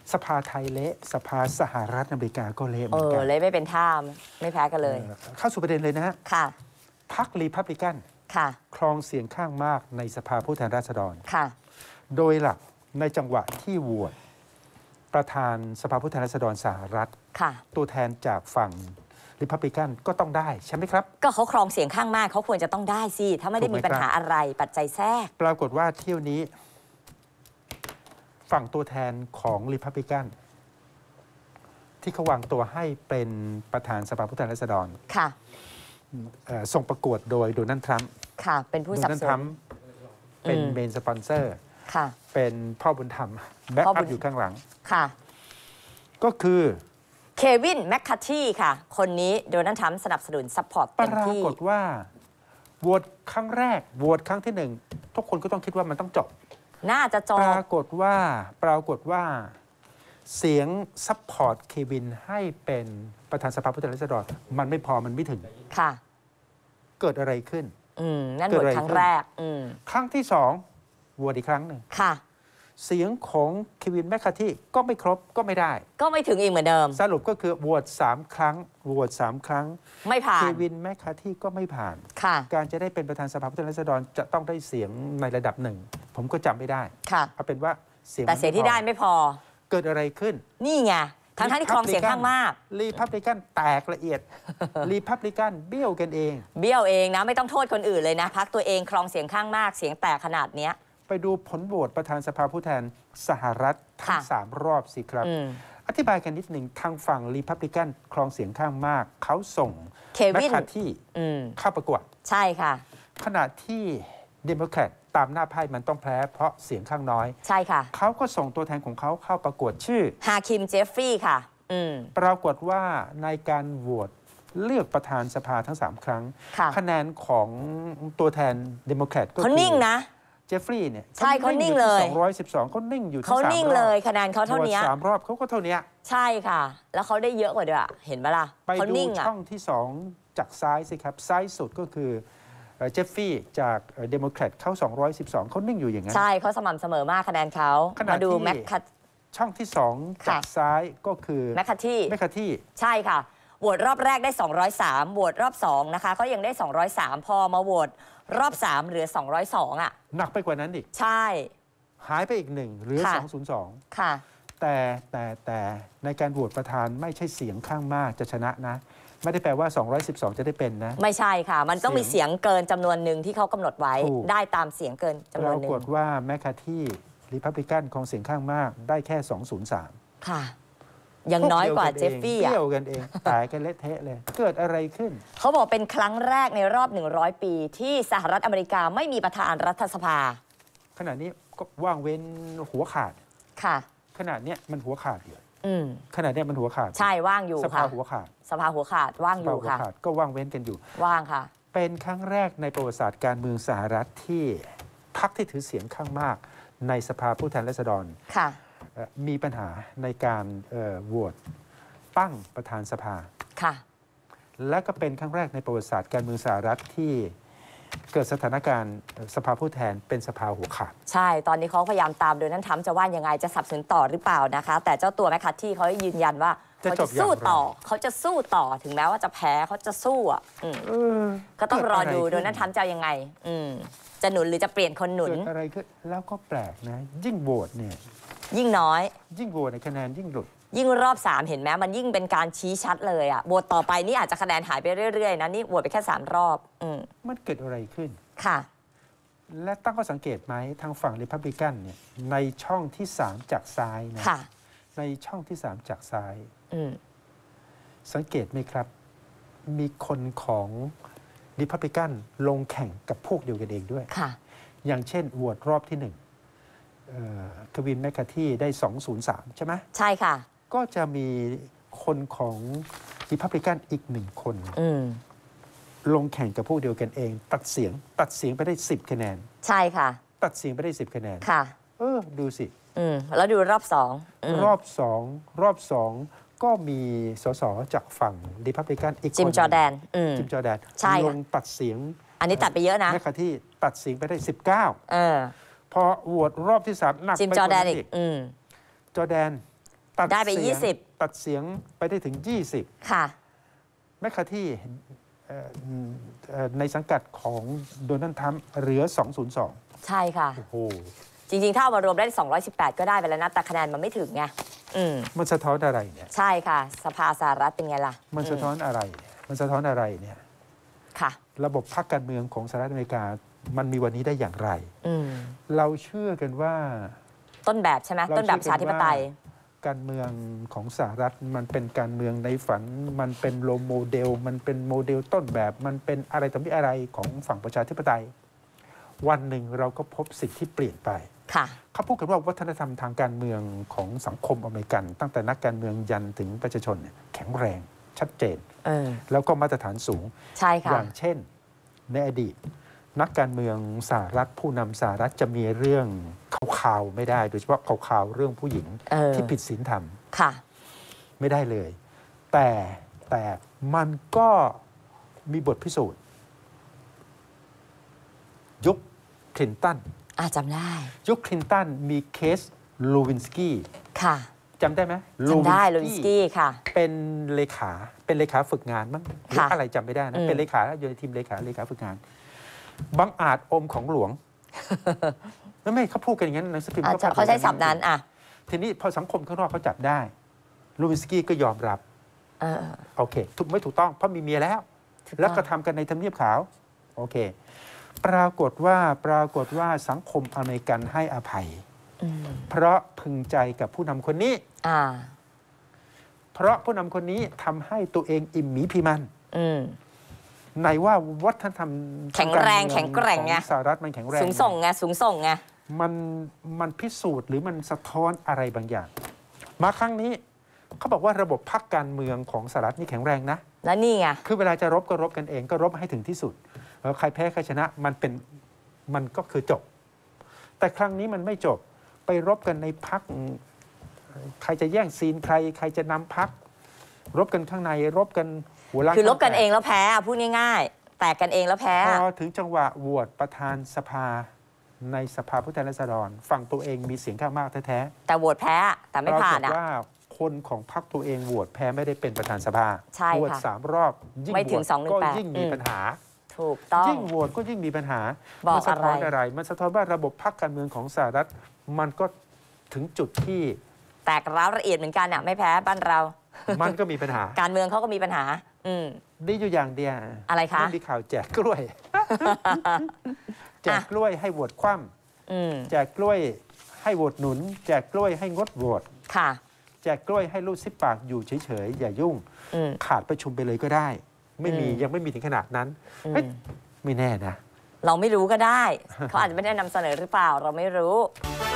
สภาไทยเละสภาสหรัฐอเมริกาก็เละเหมือนกันเละไม่เป็นท่าไม่แพ้กันเลยเข้าสู่ประเด็นเลยนะฮะค่ะพรรครีพับลิกันค่ะครองเสียงข้างมากในสภาผู้แทนราษฎรค่ะโดยหลักในจังหวะที่โหวตประธานสภาผู้แทนราษฎรสหรัฐค่ะตัวแทนจากฝั่งริพับลิกันก็ต้องได้ใช่ไหมครับก็เขาครองเสียงข้างมากเขาควรจะต้องได้สิถ้าไม่ได้มีปัญหาอะไรปัจจัยแทรกปรากฏว่าเที่ยวนี้ฝั่งตัวแทนของริพับลิกันที่เขาวางตัวให้เป็นประธานสภาผู้แทนราษฎรค่ะส่งประกวดโดยโดนัลด์ทรัมป์ค่ะเป็นผู้สนับสนุนเป็นเมนสปอนเซอร์ค่ะเป็นพ่อบุญธรรมแบ็คอัพอยู่ข้างหลังค่ะก็คือเควินแมคคาธีค่ะคนนี้โดนัลด์ทรัมป์สนับสนุนซัพพอร์ตเต็มที่ปรากฏว่าโหวตครั้งแรกโหวตครั้งที่หนึ่งทุกคนก็ต้องคิดว่ามันต้องจบน่าจะจบปรากฏว่าเสียงซัพพอร์ตเควินให้เป็นประธานสภาผู้แทนราษฎรมันไม่พอมันไม่ถึงค่ะเกิดอะไรขึ้นนั่นโหวตครั้งแรกครั้งที่สองโหวตอีกครั้งหนึ่งค่ะเสียงของเควินแมคคาธีก็ไม่ครบก็ไม่ได้ก็ไม่ถึงอีกเหมือนเดิมสรุปก็คือโหวต3 ครั้งโหวต3 ครั้งไม่ผ่านเควินแมคคาธีก็ไม่ผ่านค่ะการจะได้เป็นประธานสภาผู้แทนราษฎรจะต้องได้เสียงในระดับหนึ่งผมก็จำไม่ได้ค่ะเอาเป็นว่าแต่เสียงที่ได้ไม่พอเกิดอะไรขึ้นนี่ไงทั้งที่ครองเสียงข้างมากรีพับลิกันแตกละเอียดรีพับลิกันเบี้ยวกันเองเบี้ยวเองนะไม่ต้องโทษคนอื่นเลยนะพรรคตัวเองครองเสียงข้างมากเสียงแตกขนาดเนี้ยไปดูผลโหวตประธานสภาผู้แทนสหรัฐทั้ง3 รอบสิครับอธิบายกันนิดหนึ่งทางฝั่งรีพับลิกันครองเสียงข้างมากเขาส่งแมคคาธีเข้าประกวดใช่ค่ะขณะที่เดโมแครตตามหน้าไพ่มันต้องแพ้เพราะเสียงข้างน้อยใช่ค่ะเขาก็ส่งตัวแทนของเขาเข้าประกวดชื่อฮาคิมเจฟฟรีย์ค่ะปรากฏว่าในการโหวตเลือกประธานสภาทั้ง3 ครั้งคะแนนของตัวแทนเดโมแครตก็เขานิ่งนะเจฟฟรีย์เนี่ยใช่เขานิ่งเลย 212เขานิ่งอยู่ที่3 รอบเขานิ่งเลยคะแนนเขาเท่านี้ 3 รอบเขาก็เท่านี้ใช่ค่ะแล้วเขาได้เยอะกว่าด้วยเห็นไหมล่ะไปดูช่องที่2จากซ้ายสิครับซ้ายสุดก็คือเจฟฟี่จากเดโมแครตเข้า212เขานิ่งอยู่อย่างนั้นใช่เขาสม่ำเสมอมากคะแนนเขามาดูแมคคาช่องที่2จากซ้ายก็คือแมคคาธีใช่ค่ะโหวตรอบแรกได้203โหวตรอบ2นะคะก็ยังได้203พอมาโหวตรอบ3เหลือ202 หนักไปกว่านั้นอีกใช่หายไปอีก1เหลือ202 ค่ะแต่ในการโหวตประธานไม่ใช่เสียงข้างมากจะชนะนะไม่ได้แปลว่า212จะได้เป็นนะไม่ใช่ค่ะมันต้องมีเสียงเกินจำนวนหนึ่งที่เขากำหนดไว้ได้ตามเสียงเกินจำนวนหนึ่งปรากฏว่าแมคคาธีรีพับลิกันของเสียงข้างมากได้แค่203 ค่ะยังน้อยกว่าเจฟฟี่เกี่ยวกันเองตายกันเละเทะเลยเกิดอะไรขึ้นเขาบอกเป็นครั้งแรกในรอบ100 ปีที่สหรัฐอเมริกาไม่มีประธานรัฐสภาขณะนี้ก็ว่างเว้นหัวขาดค่ะขณะนี้มันหัวขาดอยู่ขณะนี้มันหัวขาดใช่ว่างอยู่สภาหัวขาดสภาหัวขาดว่างอยู่ค่ะก็ว่างเว้นกันอยู่ว่างค่ะเป็นครั้งแรกในประวัติศาสตร์การเมืองสหรัฐที่พรรคที่ถือเสียงข้างมากในสภาผู้แทนราษฎรมีปัญหาในการโหวตตั้งประธานสภาค่ะและก็เป็นครั้งแรกในประวัติศาสตร์การเมืองสหรัฐที่เกิดสถานการณ์สภาผู้แทนเป็นสภาหัวขาดใช่ตอนนี้เขาพยายามตามโดยนั้นทำจะว่ายังไงจะสนับสนุนต่อหรือเปล่านะคะแต่เจ้าตัวแมคคาธีเขายืนยันว่าเขาจะสู้ต่อถึงแม้ว่าจะแพ้เขาจะสู้ก็ต้องรอดูโดยนั้นทำจะยังไงจะหนุนหรือจะเปลี่ยนคนหนุนอะไรขึ้นแล้วก็แปลกนะยิ่งโหวตเนี่ยยิ่งน้อยยิ่งโหวตในคะแนนยิ่งหลุดยิ่งรอบ3เห็นไหมมันยิ่งเป็นการชี้ชัดเลยอ่ะโหวตต่อไปนี่อาจจะคะแนนหายไปเรื่อยๆนะนี่โหวตไปแค่3 รอบมันเกิดอะไรขึ้นค่ะและตั้งข้อสังเกตไหมทางฝั่งริพับลิกันเนี่ยในช่องที่3จากซ้ายนะในช่องที่3จากซ้ายสังเกตไหมครับมีคนของริพับลิกันลงแข่งกับพวกเดียวกันเองด้วยอย่างเช่นโหวตรอบที่1เควินแมคคาธีได้203ใช่ไหมใช่ค่ะก็จะมีคนของริพับลิกันอีก1 คนลงแข่งกับพวกเดียวกันเองตัดเสียงไปได้10 คะแนนใช่ค่ะตัดเสียงไปได้10 คะแนนค่ะดูสิแล้วดูรอบ 2รอบ2ก็มีสสจากฝั่งริพับลิกันอีกคนจิมจอร์แดนลงตัดเสียงอันนี้ตัดไปเยอะนะแมคคาธีตัดเสียงไปได้19พอโหวตรอบที่3หนักไปกว่านั้นอีกจอร์แดนได้ไปตัดเสียงไปได้ถึง 20 ค่ะแมคคาร์ธีในสังกัดของโดนัลด์ทรัมป์เหลือ 202 ใช่ค่ะโอ้โหจริงๆ ถ้าเอามารวมได้ 218 ก็ได้ไปแล้วนะ แต่คะแนนมันไม่ถึงไงมันสะท้อนอะไรเนี่ยใช่ค่ะ สภาสหรัฐเป็นไงล่ะมันสะท้อนอะไร มันสะท้อนอะไรเนี่ยค่ะระบบพรรคการเมืองของสหรัฐอเมริกา มันมีวันนี้ได้อย่างไรเราเชื่อกันว่าต้นแบบใช่ไหมต้นแบบประชาธิปไตยการเมืองของสหรัฐมันเป็นการเมืองในฝัน มันเป็นโลโมเดล มันเป็นโมเดลต้นแบบ มันเป็นอะไรต่อมีอะไรของฝั่งประชาธิปไตย วันหนึ่งเราก็พบสิ่งที่เปลี่ยนไปเขาพูดกันว่าวัฒนธรรมทางการเมืองของสังคมอเมริกัน ตั้งแต่นักการเมืองยันถึงประชาชนแข็งแรงชัดเจนแล้วก็มาตรฐานสูงใช่ค่ะอย่างเช่นในอดีตนักการเมืองสหรัฐผู้นำสหรัฐจะมีเรื่องข่าวไม่ได้ โดยเฉพาะข่าวเรื่องผู้หญิงที่ผิดศีลธรรมไม่ได้เลย แต่มันก็มีบทพิสูจน์ยุคคลินตันจำได้ยุคคลินตันมีเคสลูวินสกี้ค่ะจำได้ไหมจำได้ลูวินสกี้ค่ะเป็นเลขาฝึกงานมั้งหรืออะไรจำไม่ได้นะเป็นเลขาอยู่ในทีมเลขาฝึกงานบังอาจอมของหลวงไม่เขาพูดกันอย่างนั้นหนังสือพิมพ์เขาใช้ศัพท์นั้นทีนี้พอสังคมข้างนอกเขาจับได้ลูวินสกี้ก็ยอมรับโอเคไม่ถูกต้องเพราะมีเมียแล้วแล้วก็ทำกันในทำเนียบขาวโอเคปรากฏว่าสังคมอเมริกันให้อภัยเพราะพึงใจกับผู้นำคนนี้เพราะผู้นำคนนี้ทำให้ตัวเองอิ่มหมีพีมันในว่าวัฒนธรรมแข็งแรงไงสหรัฐมันแข็งแรงสูงส่งไงมันพิสูจน์หรือมันสะท้อนอะไรบางอย่างมาครั้งนี้เขาบอกว่าระบบพรรคการเมืองของสหรัฐนี่แข็งแรงนะแล้วนี่ไงคือเวลาจะรบก็รบกันเองก็รบให้ถึงที่สุดแล้วใครแพ้ใครชนะมันก็คือจบแต่ครั้งนี้มันไม่จบไปรบกันในพรรคใครจะแย่งซีนใครจะนำพรรครบกันข้างในรบกันหัวล้างคือรบกันเองแล้วแพ้พูดง่ายๆแตกกันเองแล้วแพ้พอถึงจังหวะโหวตประธานสภาในสภาผู้แทนราษฎรฝั่งตัวเองมีเสียงข้างมากแท้ๆแต่โหวตแพ้แต่ไม่ผ่านว่าคนของพรรคตัวเองโหวตแพ้ไม่ได้เป็นประธานสภาโหวต3 รอบยิ่งโหวตก็ยิ่งมีปัญหาถูกต้องยิ่งโหวตก็ยิ่งมีปัญหามันสะท้อนอะไรมันสะท้อนว่าระบบพรรคการเมืองของสหรัฐมันก็ถึงจุดที่แตกร้าวละเอียดเหมือนกันไม่แพ้บ้านเรามันก็มีปัญหาการเมืองเขาก็มีปัญหาดีอยู่อย่างเดียวอะไรคะมีข่าวแจกกล้วยแจกกล้วยให้โหวตคว่ำแจกกล้วยให้โหวตหนุนแจกกล้วยให้งดโหวตแจกกล้วยให้ลูกซิปปากอยู่เฉยๆอย่ายุ่งขาดประชุมไปเลยก็ได้ยังไม่มีถึงขนาดนั้นไม่แน่นะเราไม่รู้ก็ได้เขาอาจจะไม่ได้นำเสนอหรือเปล่าเราไม่รู้